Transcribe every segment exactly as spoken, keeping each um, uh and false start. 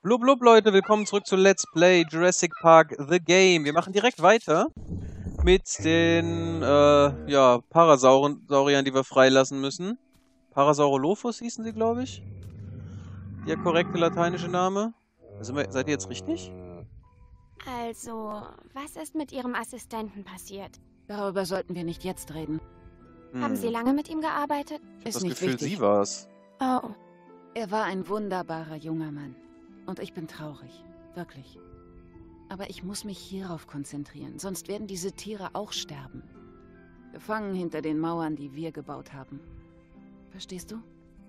Blub blub Leute, willkommen zurück zu Let's Play Jurassic Park The Game. Wir machen direkt weiter mit den äh, ja, Parasauriern, die wir freilassen müssen. Parasaurolophus hießen sie, glaube ich. Der korrekte lateinische Name. Sind wir, seid ihr jetzt richtig? Also, was ist mit Ihrem Assistenten passiert? Darüber sollten wir nicht jetzt reden. Hm. Haben Sie lange mit ihm gearbeitet? Ich hab Ist das nicht Gefühl, wichtig. sie war's. Oh, Er war ein wunderbarer junger Mann. Und ich bin traurig. Wirklich. Aber ich muss mich hierauf konzentrieren, sonst werden diese Tiere auch sterben. Gefangen hinter den Mauern, die wir gebaut haben. Verstehst du?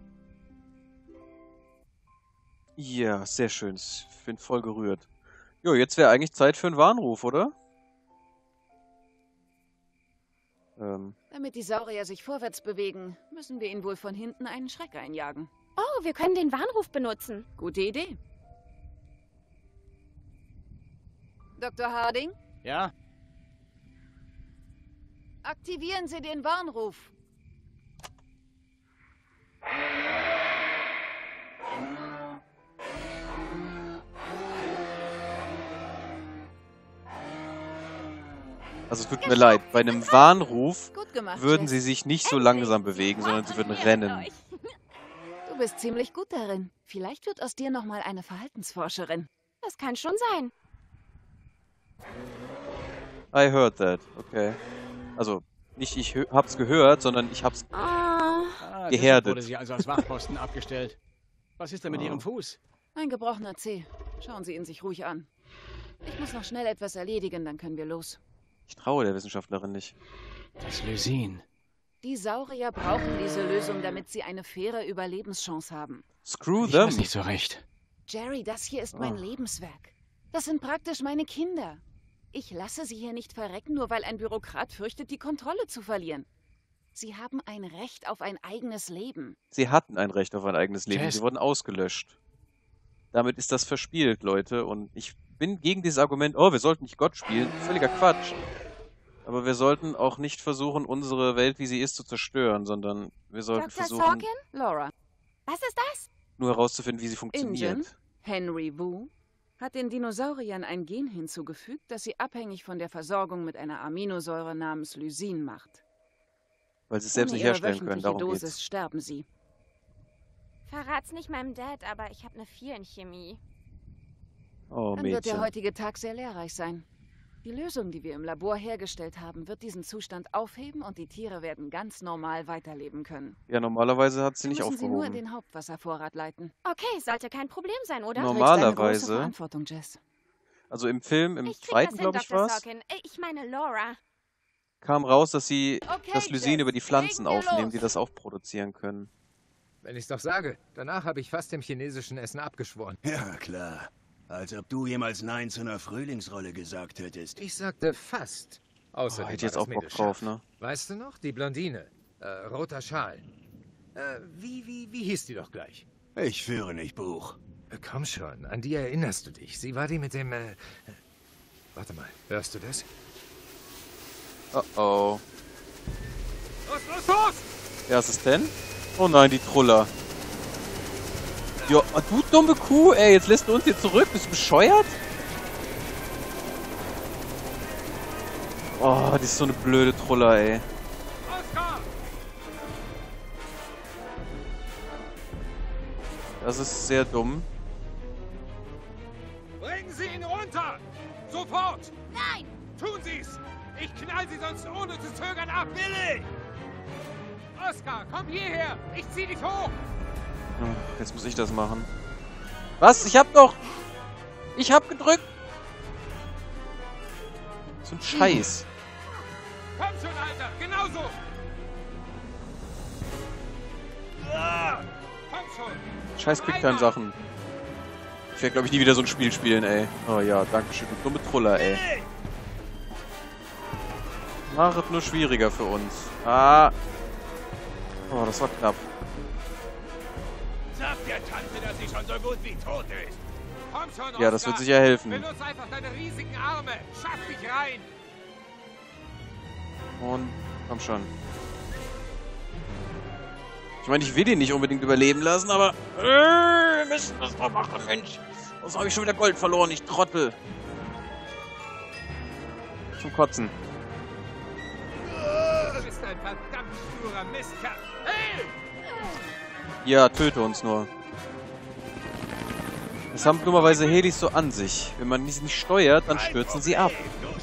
Ja, sehr schön. Ich bin voll gerührt. Jo, jetzt wäre eigentlich Zeit für einen Warnruf, oder? Ähm, Damit die Saurier sich vorwärts bewegen, müssen wir ihnen wohl von hinten einen Schreck einjagen. oh, wir können den Warnruf benutzen. Gute Idee. Doktor Harding, Ja? aktivieren Sie den Warnruf. also es tut mir leid, bei einem Warnruf Gut gemacht, würden Jess. sie sich nicht so langsam bewegen, sondern sie würden rennen. Du bist ziemlich gut darin. Vielleicht wird aus dir noch mal eine Verhaltensforscherin. Das kann schon sein. I heard that, okay. Also, nicht ich hö- hab's gehört, sondern ich hab's... Oh, Ah, Gehärtet. deshalb wurde sie also als Wachposten abgestellt. Was ist denn mit Oh. Ihrem Fuß? Ein gebrochener Zeh. Schauen Sie ihn sich ruhig an. Ich muss noch schnell etwas erledigen, dann können wir los. Ich traue der Wissenschaftlerin nicht. Das Lysin. Die Saurier brauchen diese Lösung, damit sie eine faire Überlebenschance haben. Screw Ich them! weiß nicht so recht. Jerry, das hier ist mein Oh. Lebenswerk. Das sind praktisch meine Kinder. Ich lasse sie hier nicht verrecken, nur weil ein Bürokrat fürchtet, die Kontrolle zu verlieren. Sie haben ein Recht auf ein eigenes Leben. Sie hatten ein Recht auf ein eigenes Leben, Jess. sie wurden ausgelöscht. Damit ist das verspielt, Leute, und ich bin gegen dieses Argument, oh, wir sollten nicht Gott spielen, völliger Quatsch. Aber wir sollten auch nicht versuchen, unsere Welt, wie sie ist, zu zerstören, sondern wir sollten Doktor versuchen, Sorkin? Laura, Was ist das? nur herauszufinden, wie sie funktioniert. Ingen, Henry Wu, hat den Dinosauriern ein Gen hinzugefügt, das sie abhängig von der Versorgung mit einer Aminosäure namens Lysin macht. Weil sie es selbst Ohne nicht ihre herstellen können, wöchentliche darum Dosis geht's. sterben sie. Verrat's nicht meinem Dad, aber ich habe eine vier in Chemie. Oh, Dann wird der Mädchen. heutige Tag sehr lehrreich sein. Die Lösung, die wir im Labor hergestellt haben, wird diesen Zustand aufheben und die Tiere werden ganz normal weiterleben können. Ja, normalerweise hat sie Wir nicht müssen sie nur in aufgehoben. den Hauptwasservorrat leiten. Okay, sollte kein Problem sein, oder? No. Du trägst eine große Normalerweise- Verantwortung, Jess. Also im Film, im Ich krieg zweiten, das hin, glaube ich, Doktor war's, Sorkin. Äh, Ich meine Laura. kam raus, dass sie Okay, das Lysin Jess, über die Pflanzen legen wir aufnehmen, los. die das auch produzieren können. Wenn ich's doch sage. Danach habe ich fast dem chinesischen Essen abgeschworen. Ja, klar. Als ob du jemals Nein zu einer Frühlingsrolle gesagt hättest. Ich sagte fast. Oh, Außerdem hätte war jetzt das auch Bock Mädel drauf, scharf. ne? Weißt du noch? Die Blondine. Äh, roter Schal. Äh, wie, wie, wie hieß die doch gleich? Ich führe nicht Buch. Äh, komm schon, an die erinnerst du dich. Sie war die mit dem, äh... äh, Warte mal, hörst du das? Oh oh. Los, los, los! Der Assistent? Oh nein, die Truller. Ja, du dumme Kuh, ey, jetzt lässt du uns hier zurück. Bist du bescheuert? Oh, die ist so eine blöde Truller, ey. Oskar! Das ist sehr dumm. Bringen Sie ihn runter! Sofort! Nein! Tun Sie's! Ich knall Sie sonst ohne zu zögern ab! Billy! Oskar, komm hierher! Ich zieh dich hoch! Oh, jetzt muss ich das machen. Was? Ich hab doch... Ich hab gedrückt! So ein Scheiß. Komm schon, Alter! Genauso! Ah, komm schon! Scheiß Quicktime-Sachen. Ich werde, glaube ich, nie wieder so ein Spiel spielen, ey. Oh ja, danke schön. Du dumme Truller, ey. Mach es nur schwieriger für uns. Ah. Oh, das war knapp. Sag der Tante, dass sie schon so gut wie tot ist. Komm schon, Ja, das Oskar. wird sicher helfen. Benutz einfach deine riesigen Arme! Schaff dich rein! Und komm schon. Ich meine, ich will ihn nicht unbedingt überleben lassen, aber... Äh, wir müssen das doch machen, Mensch. Oh, so habe ich schon wieder Gold verloren, ich Trottel. Zum Kotzen. Du bist ein verdammt sturer Mistkerl. Hey! Ja, töte uns nur. Das haben dummerweise Helis so an sich. Wenn man sie nicht steuert, dann stürzen sie ab.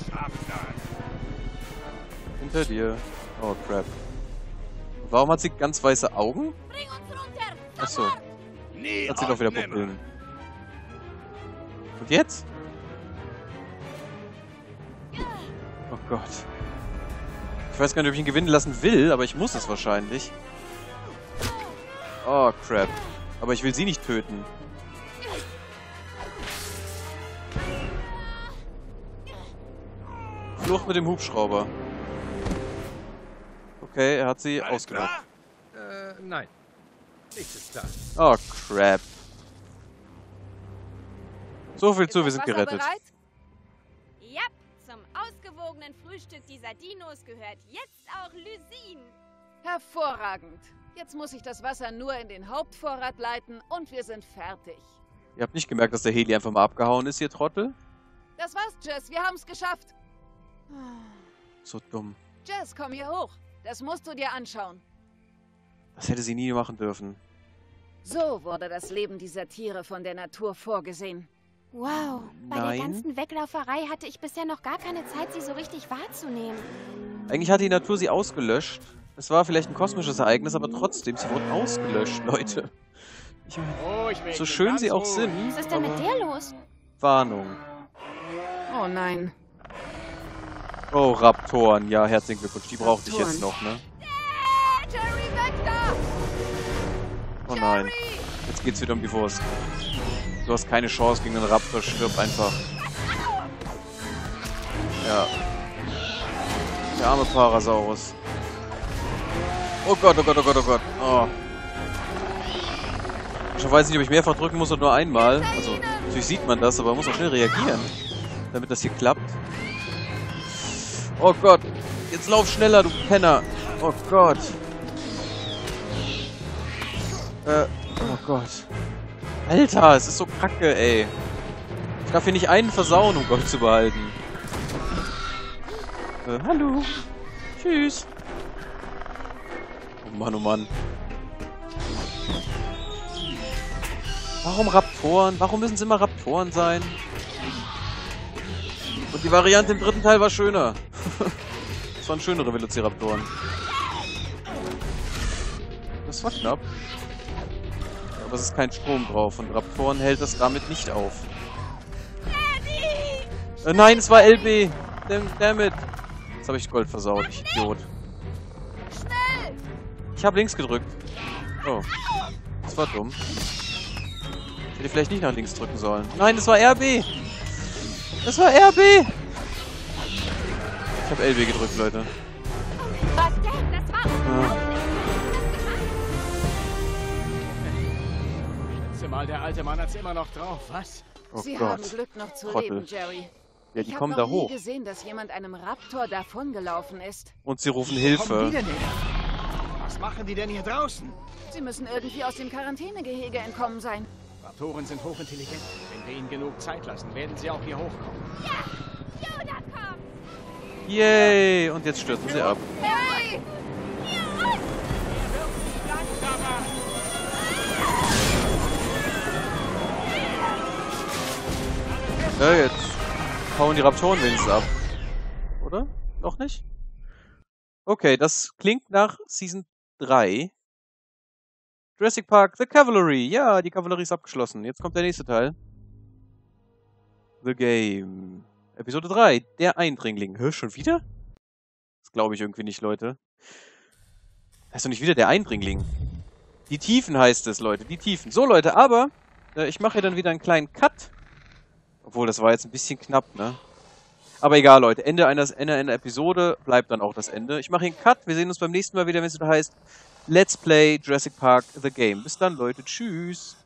Hinter dir. Oh, crap. Warum hat sie ganz weiße Augen? Achso. Hat sie doch wieder Pupillen. Und jetzt? Oh Gott. Ich weiß gar nicht, ob ich ihn gewinnen lassen will, aber ich muss es wahrscheinlich. Oh, crap. Aber ich will sie nicht töten. Flucht mit dem Hubschrauber. Okay, er hat sie ausgenockt. Äh, nein. Nichts ist da. Oh, crap. So viel Ist zu, wir das sind Wasser gerettet. bereit? Ja, zum ausgewogenen Frühstück dieser Dinos gehört jetzt auch Lysin. Hervorragend. Jetzt muss ich das Wasser nur in den Hauptvorrat leiten und wir sind fertig. Ihr habt nicht gemerkt, dass der Heli einfach mal abgehauen ist, ihr Trottel? Das war's, Jess. Wir haben's geschafft. So dumm. Jess, komm hier hoch. Das musst du dir anschauen. Das hätte sie nie machen dürfen. So wurde das Leben dieser Tiere von der Natur vorgesehen. Wow, bei Nein. der ganzen Weglauferei hatte ich bisher noch gar keine Zeit, sie so richtig wahrzunehmen. Eigentlich hat die Natur sie ausgelöscht. Es war vielleicht ein kosmisches Ereignis, aber trotzdem, sie wurden ausgelöscht, Leute. Ich meine, Ruhig, so Mädchen, schön ganz sie auch ruhig. sind, Was ist denn mit aber dir los? Warnung. Oh nein. Oh, Raptoren. Ja, herzlichen Glückwunsch. Die brauchte ich Raptoren. jetzt noch, ne? Jerry, weg da! Oh nein. Jetzt geht's wieder um die Wurst. Du hast keine Chance gegen den Raptor. Stirb einfach. Ja. Der arme Parasaurus. Oh Gott, oh Gott, oh Gott, oh Gott. Oh. Ich weiß nicht, ob ich mehrfach drücken muss oder nur einmal. Also, natürlich sieht man das, aber man muss auch schnell reagieren, damit das hier klappt. Oh Gott. Jetzt lauf schneller, du Penner. Oh Gott. Äh, oh Gott. Alter, es ist so kacke, ey. Ich darf hier nicht einen versauen, um Gold zu behalten. Äh, hallo. Tschüss. Oh Mann, oh Mann. Warum Raptoren? Warum müssen es immer Raptoren sein? Und die Variante im dritten Teil war schöner. Das waren schönere Velociraptoren. Das war knapp. Aber es ist kein Strom drauf und Raptoren hält das damit nicht auf. Äh, nein, es war L B! Damn, damn it! Jetzt habe ich Gold versaut, ich Idiot. Ich habe links gedrückt. Oh. Das war dumm. Ich hätte vielleicht nicht nach links drücken sollen. Nein, das war R B! Das war R B! Ich habe L B gedrückt, Leute. Was denn? Das war Ja. Ich schätze mal, der alte Mann hat's immer noch drauf, was? Oh Sie Gott. haben Glück noch zu Trottel. leben, Jerry. Ja, die ich kommen habe da noch nie hoch. gesehen, dass jemand einem Raptor davongelaufen ist. Und sie rufen Kommen die Hilfe. denn her? Was machen die denn hier draußen? Sie müssen irgendwie aus dem Quarantänegehege entkommen sein. Raptoren sind hochintelligent. Wenn wir ihnen genug Zeit lassen, werden sie auch hier hochkommen. Yoda kommt! Yay! Und jetzt stürzen sie ab. Hey! Ja, jetzt hauen die Raptoren wenigstens ab. Oder? Noch nicht? Okay, das klingt nach Season drei. Jurassic Park, The Cavalry. Ja, die Kavallerie ist abgeschlossen. Jetzt kommt der nächste Teil. The Game. Episode drei, der Eindringling. Hör, schon wieder? Das glaube ich irgendwie nicht, Leute. Heißt doch nicht wieder der Eindringling. Die Tiefen heißt es, Leute. Die Tiefen. So, Leute, aber äh, ich mache hier dann wieder einen kleinen Cut. Obwohl, das war jetzt ein bisschen knapp, ne? Aber egal, Leute. Ende einer, Ende einer Episode bleibt dann auch das Ende. Ich mache hier einen Cut. Wir sehen uns beim nächsten Mal wieder, wenn es wieder heißt Let's Play Jurassic Park The Game. Bis dann, Leute. Tschüss.